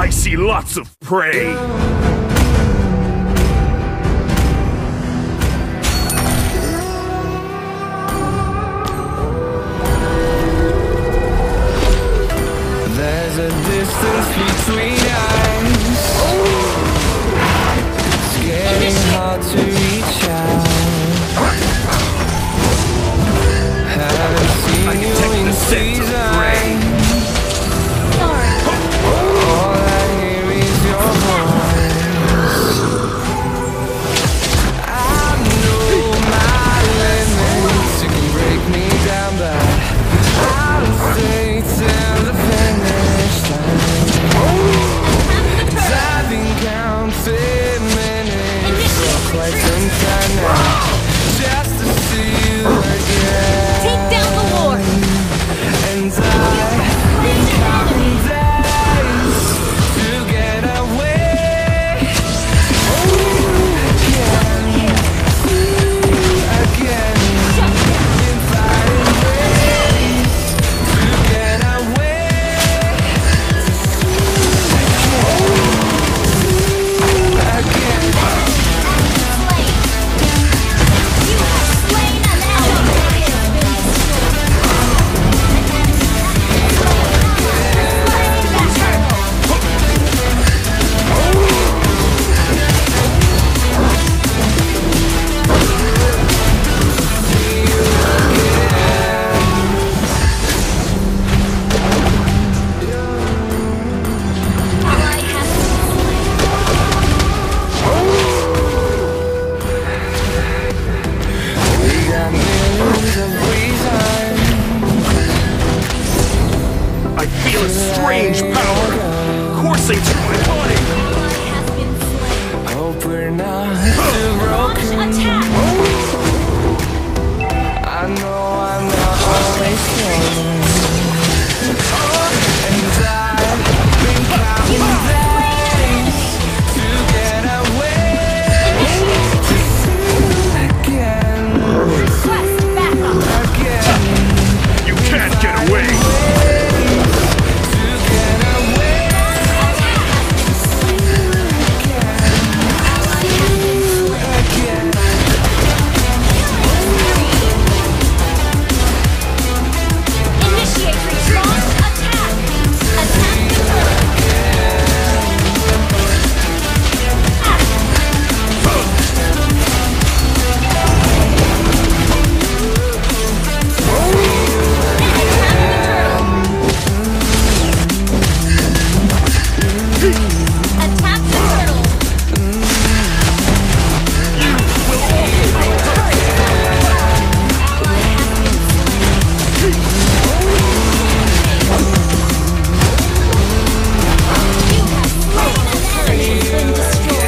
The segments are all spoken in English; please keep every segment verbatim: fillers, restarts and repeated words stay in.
I see lots of prey. There's a distance between us. It's getting hard to reach out. Haven't seen I you detect in the scent of prey. All I hear is your voice. I know my limits. You can break me down, but I'll stay till the finish line. And I've been counting minutes for quite some time now, just to see you again. Take down the Lord. And I've been counting days to get away. Again, again. Been finding ways to get away. Again. You have slain an enemy. We got millions of reasons. I feel a strange power coursing through my body. Has been slain. Hope we're not too broken. Attack. I know I'm not always strong. And I've been counting days to get away. Again, Request backup. again. You can't get away. To get away. Again. Initiate response attack. Attack the Attack the turtle. You have slain an enemy. Has been destroyed.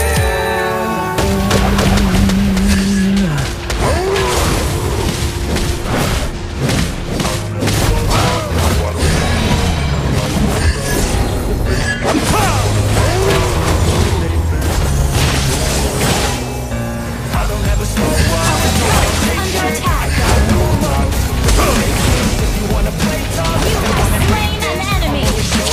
Under attack. You have slain an enemy.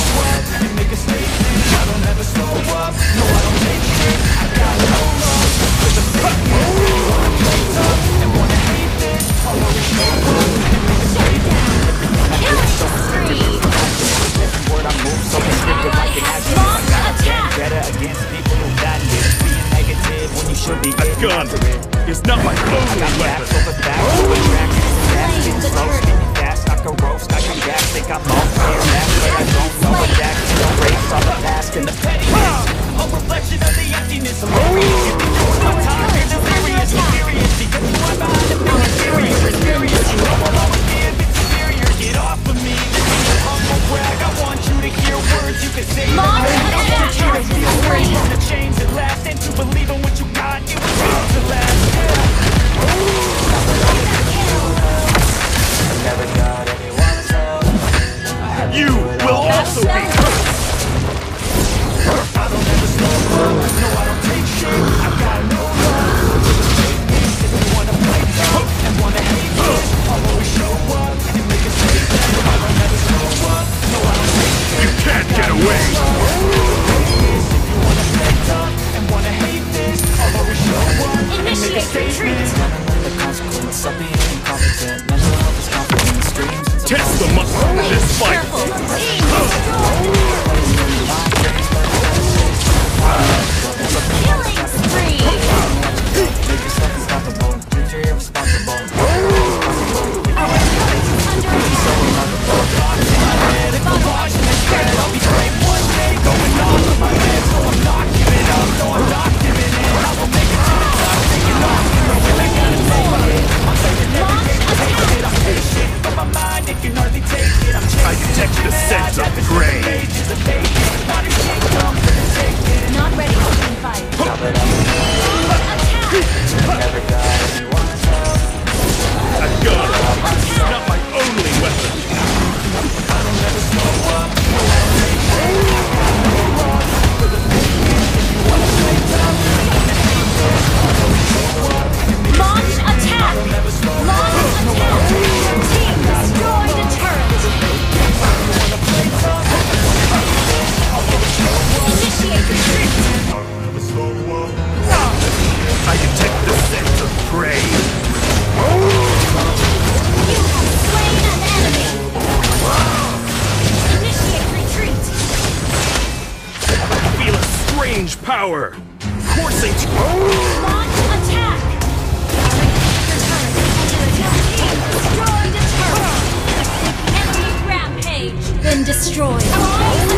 Killing spree. Ally has launched attack. A gun is not my only weapon. Slain the turtle. Launch attack. You will also be hurt. retreat. The consequence of being incompetent. Mental health is confident streams. Test the muscle of this fight! Careful. Team destroyed. Killing spree. Make yourself unstoppable. Future irresponsible. Our turret is under attack. I detect the scent of prey! Not ready for team fight. Attack. A gun! Not my only weapon! Launch attack. Launch attack. Your team destroyed a turret. Initiate retreat. I detect the scent of prey! You have slain an enemy. Initiate retreat. I feel a strange power! Coursing through... Launch attack. Your team destroyed a turret. Enemy rampage. Been destroyed.